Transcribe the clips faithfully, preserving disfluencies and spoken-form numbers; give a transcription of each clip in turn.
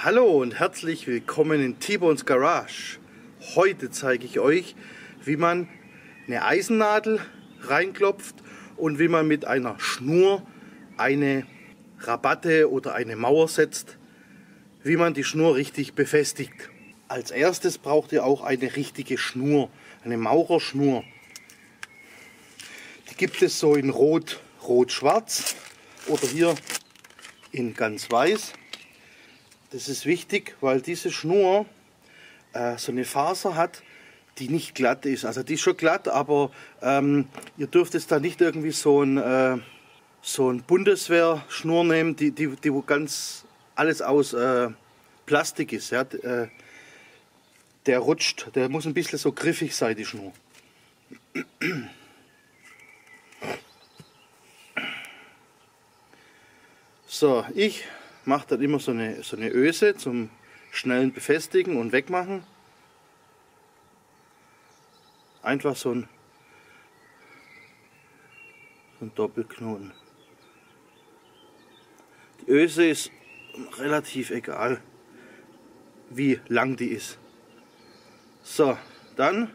Hallo und herzlich willkommen in T-Bones Garage. Heute zeige ich euch, wie man eine Eisennadel reinklopft und wie man mit einer Schnur eine Rabatte oder eine Mauer setzt, wie man die Schnur richtig befestigt. Als erstes braucht ihr auch eine richtige Schnur, eine Maurerschnur. Die gibt es so in Rot, Rot-Schwarz oder hier in ganz weiß. Das ist wichtig, weil diese Schnur äh, so eine Faser hat, die nicht glatt ist. Also die ist schon glatt, aber ähm, ihr dürft jetzt da nicht irgendwie so ein, äh, so ein Bundeswehrschnur nehmen, die, die, die wo ganz alles aus äh, Plastik ist. Ja? Äh, der rutscht, der muss ein bisschen so griffig sein, die Schnur. So, ich mache dann immer so eine, so eine Öse zum schnellen Befestigen und Wegmachen. Einfach so ein, so ein Doppelknoten. Die Öse ist relativ egal, wie lang die ist. So, dann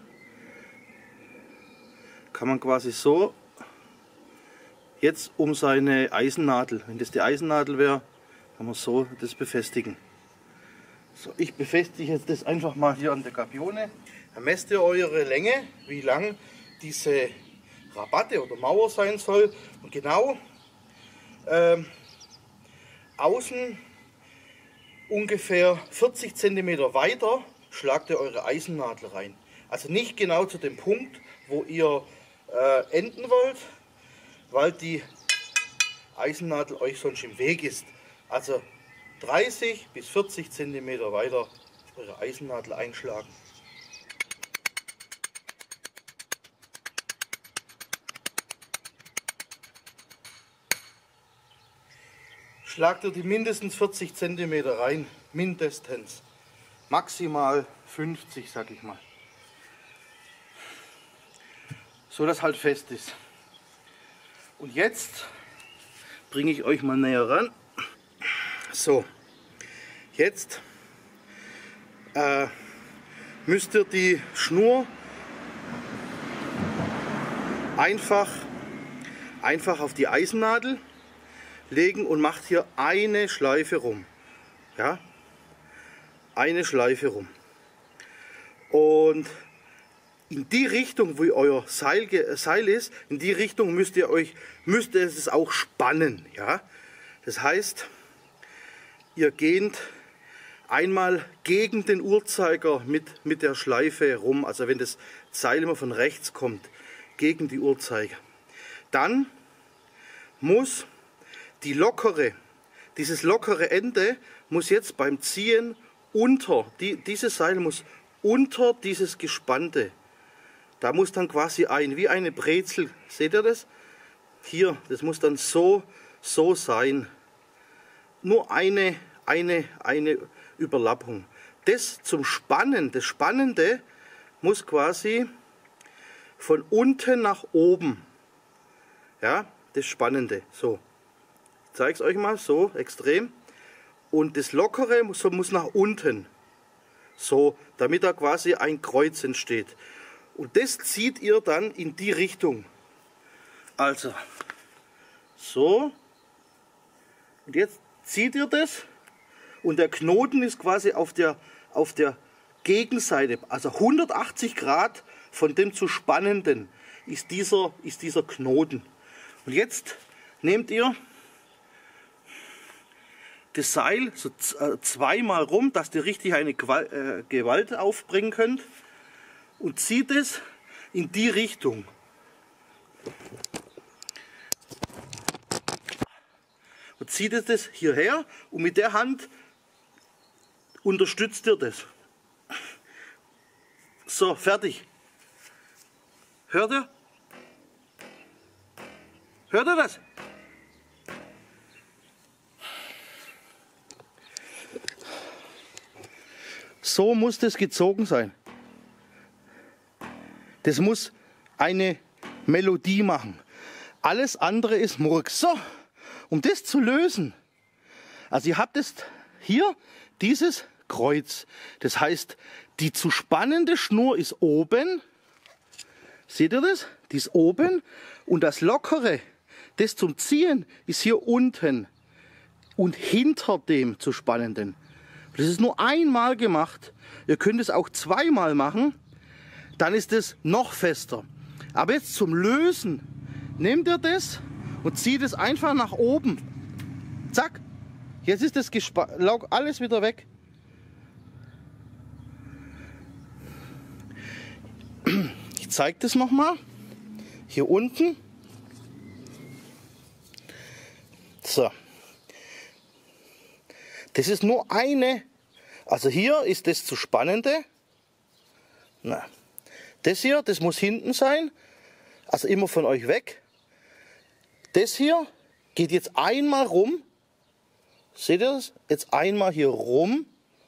kann man quasi so jetzt um seine Eisennadel, wenn das die Eisennadel wäre, kann man so das befestigen. So, ich befestige jetzt das einfach mal hier an der Gabione. Dann messt ihr eure Länge, wie lang diese Rabatte oder Mauer sein soll. Und genau ähm, außen ungefähr vierzig Zentimeter weiter schlagt ihr eure Eisennadel rein. Also nicht genau zu dem Punkt, wo ihr äh, enden wollt, weil die Eisennadel euch sonst im Weg ist. Also dreißig bis vierzig Zentimeter weiter eure Eisennadel einschlagen. Schlagt ihr die mindestens vierzig Zentimeter rein, mindestens. Maximal fünfzig, sag ich mal. So dass halt fest ist. Und jetzt bringe ich euch mal näher ran. So, jetzt äh, müsst ihr die Schnur einfach, einfach auf die Eisennadel legen und macht hier eine Schleife rum. Ja, eine Schleife rum. Und in die Richtung, wo euer Seil, Seil ist, in die Richtung müsst ihr euch, müsst ihr es auch spannen. Ja? Das heißt, ihr geht einmal gegen den Uhrzeiger mit, mit der Schleife rum, also wenn das Seil immer von rechts kommt, gegen die Uhrzeiger. Dann muss die lockere, dieses lockere Ende muss jetzt beim Ziehen unter, die, dieses Seil muss unter dieses Gespannte. Da muss dann quasi ein, wie eine Brezel, seht ihr das? Hier, das muss dann so, so sein. Nur eine, eine, eine Überlappung. Das zum Spannen, das Spannende muss quasi von unten nach oben. Ja, das Spannende, so. Ich zeige es euch mal, so, extrem. Und das Lockere muss, muss nach unten. So, damit da quasi ein Kreuz entsteht. Und das zieht ihr dann in die Richtung. Also, so. Und jetzt zieht ihr das. Und der Knoten ist quasi auf der, auf der Gegenseite. Also hundertachtzig Grad von dem zu Spannenden ist dieser, ist dieser Knoten. Und jetzt nehmt ihr das Seil so zweimal rum, dass ihr richtig eine Gewalt aufbringen könnt. Und zieht es in die Richtung. Und zieht es das hierher und mit der Hand unterstützt ihr das. So, fertig. Hört ihr? Hört ihr das? So muss das gezogen sein. Das muss eine Melodie machen. Alles andere ist Murks. So, um das zu lösen, also ihr habt es hier dieses Kreuz. Das heißt, die zu spannende Schnur ist oben. Seht ihr das? Die ist oben. Und das Lockere, das zum Ziehen, ist hier unten. Und hinter dem zu spannenden. Das ist nur einmal gemacht. Ihr könnt es auch zweimal machen. Dann ist es noch fester. Aber jetzt zum Lösen. Nehmt ihr das und zieht es einfach nach oben. Zack. Jetzt ist das Laug alles wieder weg. Ich zeige das nochmal. Hier unten. So. Das ist nur eine. Also hier ist das zu Spannende. Na. Das hier, das muss hinten sein. Also immer von euch weg. Das hier geht jetzt einmal rum. Seht ihr das? Jetzt einmal hier rum.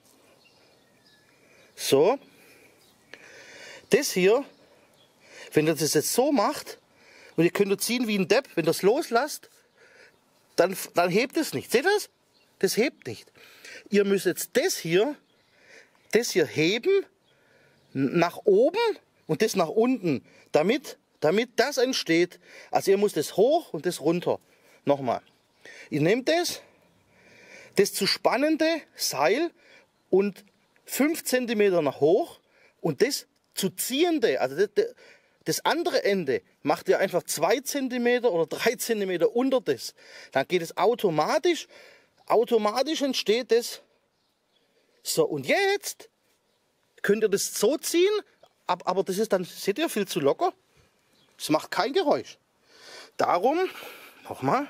So. Das hier, wenn ihr das jetzt so macht, und ihr könnt ziehen wie ein Depp, wenn ihr das loslasst, dann, dann hebt es nicht. Seht ihr das? Das hebt nicht. Ihr müsst jetzt das hier, das hier heben, nach oben und das nach unten, damit, damit das entsteht. Also ihr müsst das hoch und das runter. Nochmal. Ihr nehmt das, das zu spannende Seil und fünf Zentimeter nach hoch und das zu ziehende, also das, das andere Ende macht ihr einfach zwei Zentimeter oder drei Zentimeter unter das. Dann geht es automatisch, automatisch entsteht das. So, und jetzt könnt ihr das so ziehen, aber das ist dann, seht ihr, viel zu locker. Es macht kein Geräusch. Darum, nochmal,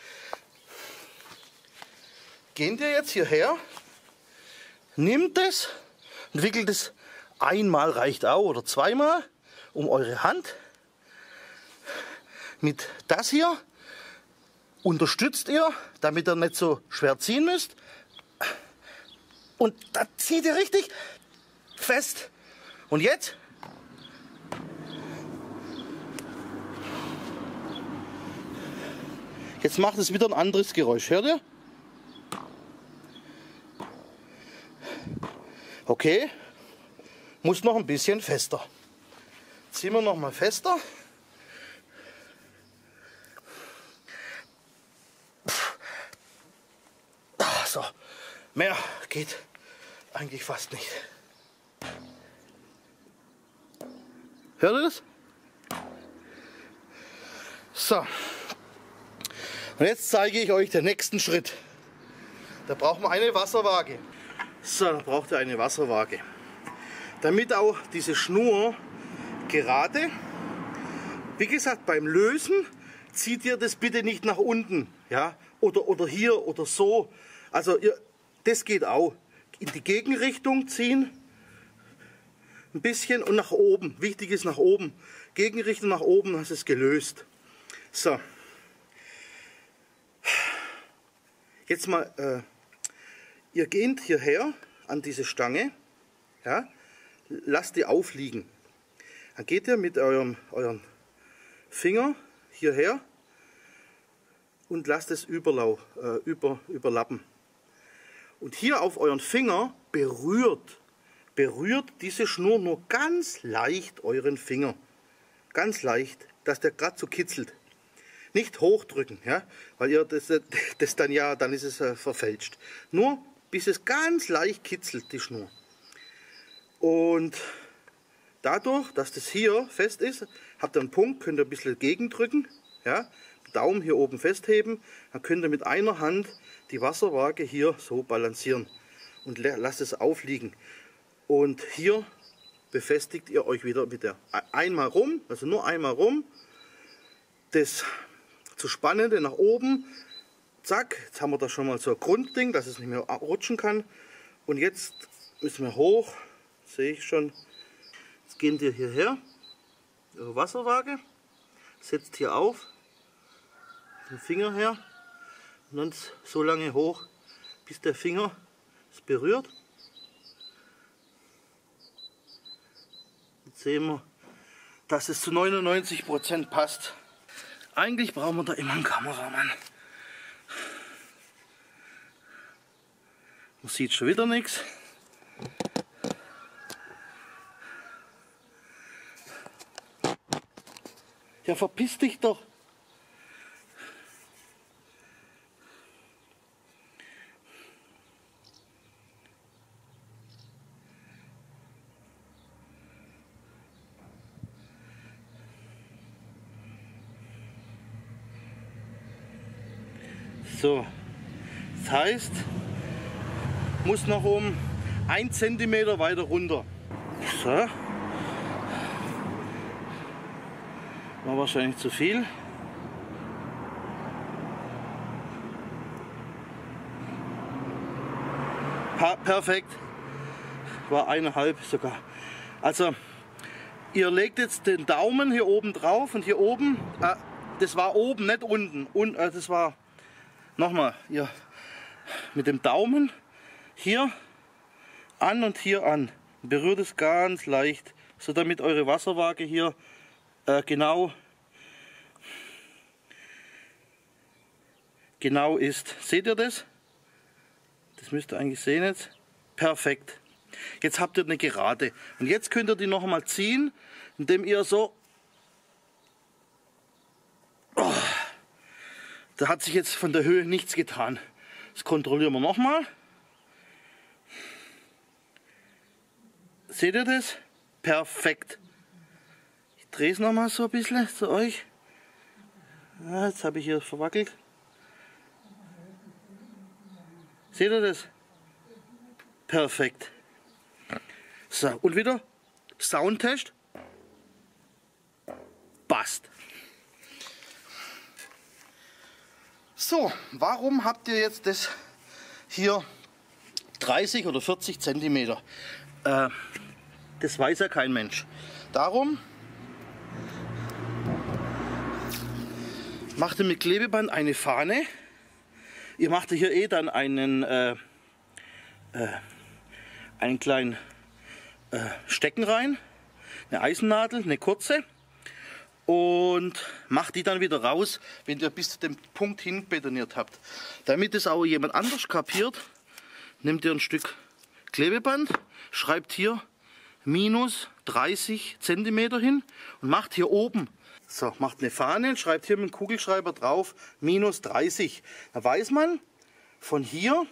geht ihr jetzt hierher, nimmt es und wickelt es, einmal reicht auch oder zweimal um eure Hand. Mit das hier unterstützt ihr, damit ihr nicht so schwer ziehen müsst. Und da zieht ihr richtig fest. Und jetzt Jetzt macht es wieder ein anderes Geräusch. Hört ihr? Okay. Muss noch ein bisschen fester. Ziehen wir noch mal fester. So. Mehr geht eigentlich fast nicht. Hört ihr das? So. Und jetzt zeige ich euch den nächsten Schritt. Da braucht man eine Wasserwaage. So, da braucht ihr eine Wasserwaage. Damit auch diese Schnur gerade, wie gesagt, beim Lösen zieht ihr das bitte nicht nach unten, ja, oder, oder hier oder so. Also ihr, das geht auch. In die Gegenrichtung ziehen, ein bisschen und nach oben. Wichtig ist nach oben. Gegenrichtung nach oben, das ist gelöst. So. Jetzt mal, äh, ihr geht hierher an diese Stange, ja, lasst die aufliegen. Dann geht ihr mit eurem, eurem Finger hierher und lasst es überlau, äh, über, überlappen. Und hier auf euren Finger berührt, berührt diese Schnur nur ganz leicht euren Finger. Ganz leicht, dass der gerade so kitzelt. Nicht hochdrücken, ja, weil ihr das, das dann ja, dann ist es äh, verfälscht. Nur bis es ganz leicht kitzelt, die Schnur. Und dadurch, dass das hier fest ist, habt ihr einen Punkt, könnt ihr ein bisschen gegendrücken, ja, Daumen hier oben festheben, dann könnt ihr mit einer Hand die Wasserwaage hier so balancieren und lasst es aufliegen. Und hier befestigt ihr euch wieder mit der einmal rum, also nur einmal rum, das zu Spannende nach oben, zack, jetzt haben wir da schon mal so ein Grundding, dass es nicht mehr rutschen kann. Und jetzt müssen wir hoch, sehe ich schon, jetzt gehen wir hierher, eure Wasserwaage, setzt hier auf, den Finger her und dann so lange hoch, bis der Finger es berührt. Jetzt sehen wir, dass es zu neunundneunzig Prozent passt. Eigentlich brauchen wir da immer einen Kameramann. Man sieht schon wieder nichts. Ja, verpiss dich doch. So, das heißt, muss noch um ein Zentimeter weiter runter. So. War wahrscheinlich zu viel. Pa perfekt. War eineinhalb sogar. Also, ihr legt jetzt den Daumen hier oben drauf und hier oben, äh, das war oben, nicht unten. Und, äh, das war nochmal, ihr mit dem Daumen hier an und hier an. Berührt es ganz leicht, so damit eure Wasserwaage hier äh, genau, genau ist. Seht ihr das? Das müsst ihr eigentlich sehen jetzt. Perfekt. Jetzt habt ihr eine Gerade. Und jetzt könnt ihr die noch einmal ziehen, indem ihr so... Oh, da hat sich jetzt von der Höhe nichts getan. Das kontrollieren wir nochmal. Seht ihr das? Perfekt. Ich drehe es nochmal so ein bisschen zu euch. Ja, jetzt habe ich hier verwackelt. Seht ihr das? Perfekt. So, und wieder Soundtest. Passt. So, warum habt ihr jetzt das hier dreißig oder vierzig Zentimeter? Äh, das weiß ja kein Mensch. Darum macht ihr mit Klebeband eine Fahne. Ihr macht hier eh dann einen, äh, äh, einen kleinen äh, Stecken rein, eine Eisennadel, eine kurze. Und macht die dann wieder raus, wenn ihr bis zu dem Punkt hin betoniert habt. Damit es auch jemand anders kapiert, nehmt ihr ein Stück Klebeband, schreibt hier minus dreißig Zentimeter hin und macht hier oben, so, macht eine Fahne und schreibt hier mit dem Kugelschreiber drauf minus dreißig. Da weiß man, von hier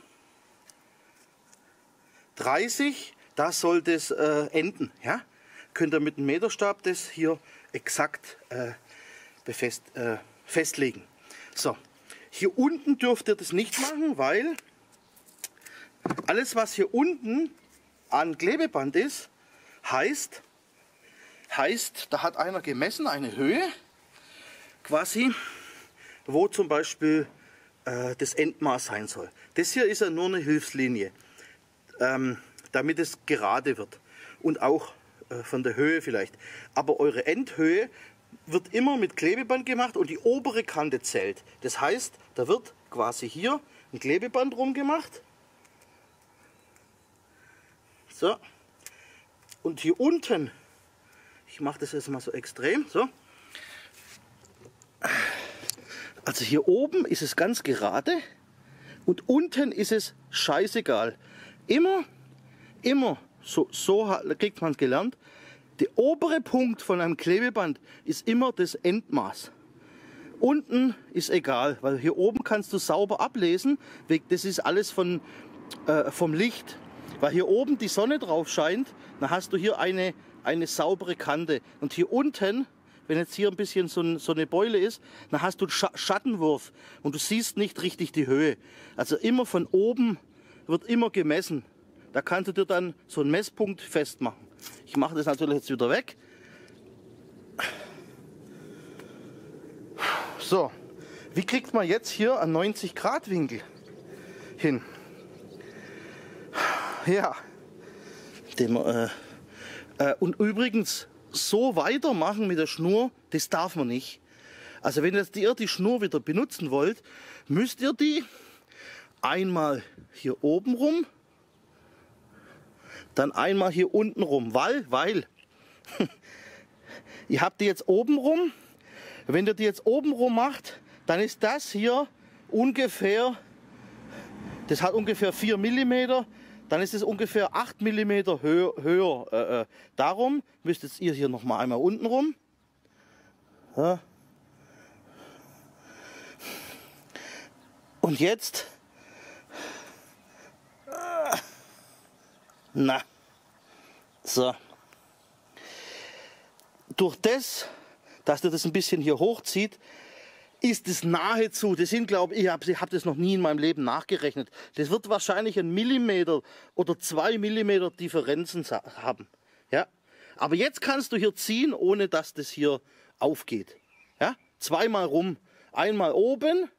dreißig, da soll das äh, enden. Ja? Könnt ihr mit dem Meterstab das hier exakt äh, befest, äh, festlegen. So, hier unten dürft ihr das nicht machen, weil alles, was hier unten an Klebeband ist, heißt, heißt, da hat einer gemessen, eine Höhe, quasi, wo zum Beispiel äh, das Endmaß sein soll. Das hier ist ja nur eine Hilfslinie, ähm, damit es gerade wird und auch von der Höhe vielleicht. Aber eure Endhöhe wird immer mit Klebeband gemacht und die obere Kante zählt. Das heißt, da wird quasi hier ein Klebeband rumgemacht. So. Und hier unten, ich mache das jetzt mal so extrem, so. Also hier oben ist es ganz gerade und unten ist es scheißegal. Immer, immer. So, so kriegt man es gelernt. Der obere Punkt von einem Klebeband ist immer das Endmaß. Unten ist egal, weil hier oben kannst du sauber ablesen. Das ist alles von, äh, vom Licht. Weil hier oben die Sonne drauf scheint, dann hast du hier eine, eine saubere Kante. Und hier unten, wenn jetzt hier ein bisschen so, ein, so eine Beule ist, dann hast du einen Sch Schattenwurf und du siehst nicht richtig die Höhe. Also immer von oben wird immer gemessen. Da kannst du dir dann so einen Messpunkt festmachen. Ich mache das natürlich jetzt wieder weg. So, wie kriegt man jetzt hier einen neunzig Grad Winkel hin? Ja, dem, äh, äh, und übrigens, so weitermachen mit der Schnur, das darf man nicht. Also wenn jetzt ihr die Schnur wieder benutzen wollt, müsst ihr die einmal hier oben rum, dann einmal hier unten rum, weil, weil, ihr habt die jetzt oben rum, wenn ihr die jetzt oben rum macht, dann ist das hier ungefähr das hat ungefähr vier Millimeter, dann ist es ungefähr acht Millimeter höher. höher. Äh, äh, darum müsstet ihr hier noch mal einmal unten rum. Ja. Und jetzt, na, so, durch das, dass ihr das ein bisschen hier hochzieht, ist es nahezu, das sind, glaube ich, ich habe hab das noch nie in meinem Leben nachgerechnet, das wird wahrscheinlich ein Millimeter oder zwei Millimeter Differenzen haben. Ja? Aber jetzt kannst du hier ziehen, ohne dass das hier aufgeht. Ja? Zweimal rum, einmal oben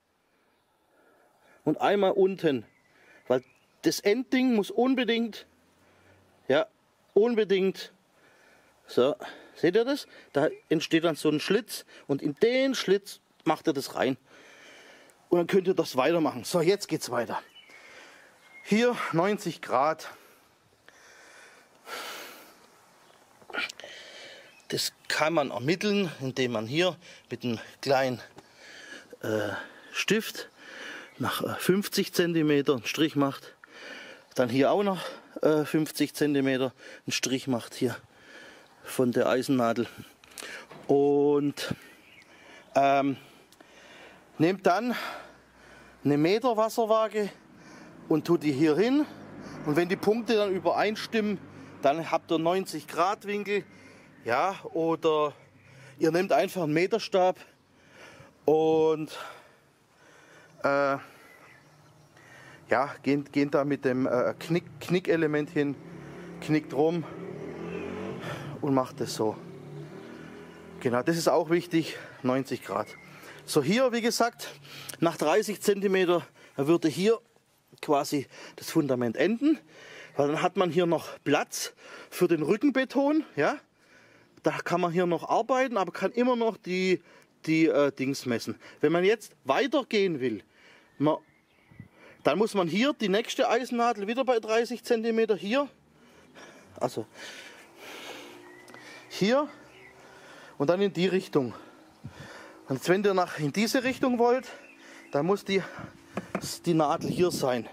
und einmal unten, weil das Endding muss unbedingt, ja, unbedingt, so, seht ihr das? Da entsteht dann so ein Schlitz und in den Schlitz macht ihr das rein und dann könnt ihr das weitermachen. So, jetzt geht's weiter. Hier neunzig Grad. Das kann man ermitteln, indem man hier mit einem kleinen äh, Stift nach äh, fünfzig Zentimeter einen Strich macht. Dann hier auch noch äh, fünfzig Zentimeter einen Strich macht hier von der Eisennadel. Und ähm, nehmt dann eine Meter Wasserwaage und tut die hier hin. Und wenn die Punkte dann übereinstimmen, dann habt ihr neunzig Grad Winkel. Ja, oder ihr nehmt einfach einen Meterstab und äh, ja, geht, geht da mit dem äh, Knick, Knickelement hin, knickt rum und macht es so. Genau, das ist auch wichtig, neunzig Grad. So, hier, wie gesagt, nach dreißig Zentimeter würde hier quasi das Fundament enden, weil dann hat man hier noch Platz für den Rückenbeton. Ja? Da kann man hier noch arbeiten, aber kann immer noch die, die äh, Dings messen. Wenn man jetzt weitergehen will, man, dann muss man hier die nächste Eisennadel wieder bei dreißig Zentimeter hier, also hier und dann in die Richtung. Und wenn ihr nach in diese Richtung wollt, dann muss die, die Nadel hier sein.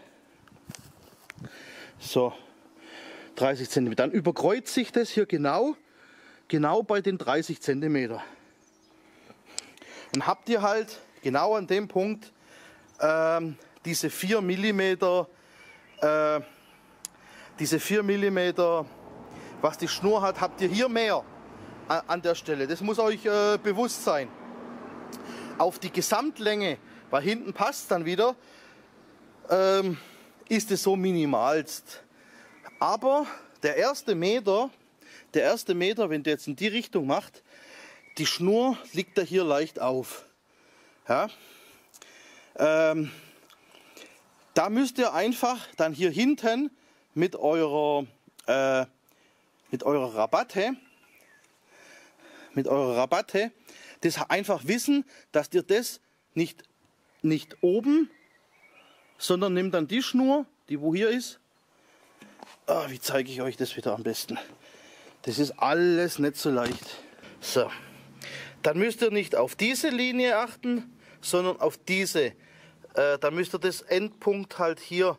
So, dreißig Zentimeter. Dann überkreuzt sich das hier genau, genau bei den dreißig Zentimeter. Und habt ihr halt genau an dem Punkt ähm, diese vier Millimeter, äh, diese vier Millimeter, was die Schnur hat, habt ihr hier mehr an der Stelle. Das muss euch äh, bewusst sein. Auf die Gesamtlänge, weil hinten passt dann wieder, ähm, ist es so minimalst. Aber der erste Meter, der erste Meter, wenn der jetzt in die Richtung macht, die Schnur liegt da hier leicht auf. Ja? Ähm, da müsst ihr einfach dann hier hinten mit eurer, äh, mit eurer Rabatte, mit eurer Rabatte, das einfach wissen, dass ihr das nicht, nicht oben, sondern nehmt dann die Schnur, die wo hier ist. Ah, wie zeige ich euch das wieder am besten? Das ist alles nicht so leicht. So, dann müsst ihr nicht auf diese Linie achten, sondern auf diese. Äh, dann müsst ihr das Endpunkt halt hier.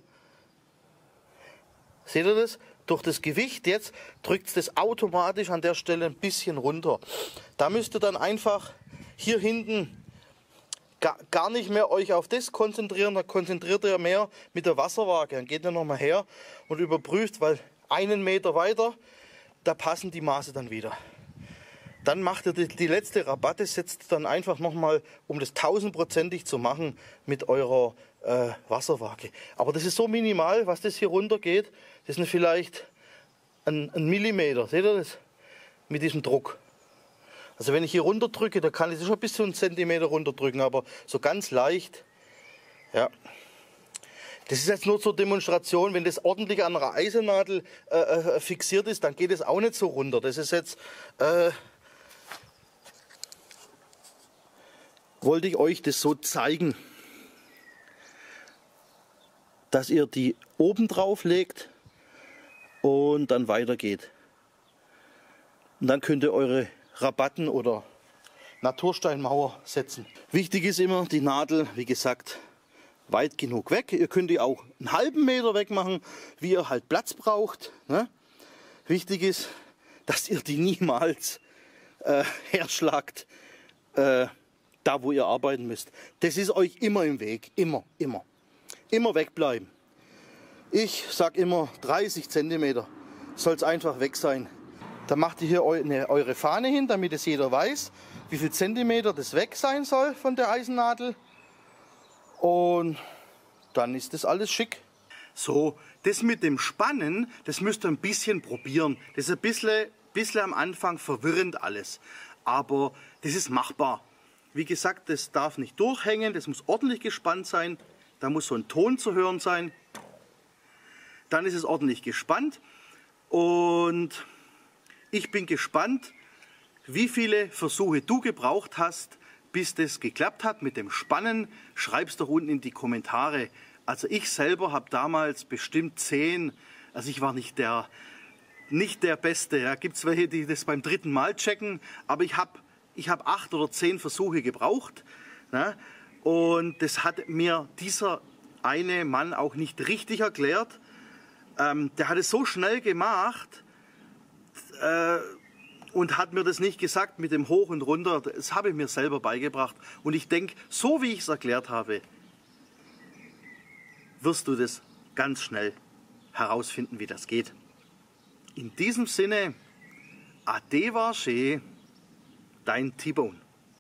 Seht ihr das? Durch das Gewicht jetzt drückt es das automatisch an der Stelle ein bisschen runter. Da müsst ihr dann einfach hier hinten gar, gar nicht mehr euch auf das konzentrieren. Da konzentriert ihr mehr mit der Wasserwaage. Dann geht ihr nochmal her und überprüft, weil einen Meter weiter, da passen die Maße dann wieder. Dann macht ihr die, die letzte Rabatte, setzt dann einfach nochmal, um das tausendprozentig zu machen, mit eurer äh, Wasserwaage. Aber das ist so minimal, was das hier runter geht. Das sind vielleicht ein, ein Millimeter, seht ihr das? Mit diesem Druck. Also wenn ich hier runter drücke, da kann ich schon bis zu einen Zentimeter runter drücken, aber so ganz leicht. Ja. Das ist jetzt nur zur Demonstration, wenn das ordentlich an einer Eisennadel äh, äh, fixiert ist, dann geht es auch nicht so runter. Das ist jetzt, äh, wollte ich euch das so zeigen, dass ihr die oben drauf legt und dann weitergeht. Und dann könnt ihr eure Rabatten oder Natursteinmauer setzen. Wichtig ist immer die Nadel, wie gesagt, weit genug weg. Ihr könnt die auch einen halben Meter weg machen, wie ihr halt Platz braucht. Ne? Wichtig ist, dass ihr die niemals äh, herschlagt, äh, da wo ihr arbeiten müsst. Das ist euch immer im Weg, immer, immer. Immer wegbleiben. Ich sage immer dreißig Zentimeter soll es einfach weg sein. Dann macht ihr hier eu ne, eure Fahne hin, damit es jeder weiß, wie viel Zentimeter das weg sein soll von der Eisennadel. Und dann ist das alles schick. So, das mit dem Spannen, das müsst ihr ein bisschen probieren. Das ist ein bisschen, bisschen am Anfang verwirrend alles. Aber das ist machbar. Wie gesagt, das darf nicht durchhängen, das muss ordentlich gespannt sein. Da muss so ein Ton zu hören sein. Dann ist es ordentlich gespannt. Und ich bin gespannt, wie viele Versuche du gebraucht hast, bis das geklappt hat mit dem Spannen. Schreib's doch unten in die Kommentare. Also ich selber habe damals bestimmt zehn, also ich war nicht der, nicht der Beste. Ja, gibt es welche, die das beim dritten Mal checken, aber ich habe ich hab acht oder zehn Versuche gebraucht. Ne? Und das hat mir dieser eine Mann auch nicht richtig erklärt. Ähm, der hat es so schnell gemacht, äh, und hat mir das nicht gesagt mit dem Hoch und Runter. Das habe ich mir selber beigebracht. Und ich denke, so wie ich es erklärt habe, wirst du das ganz schnell herausfinden, wie das geht. In diesem Sinne, Ade war schön, dein T-Bone.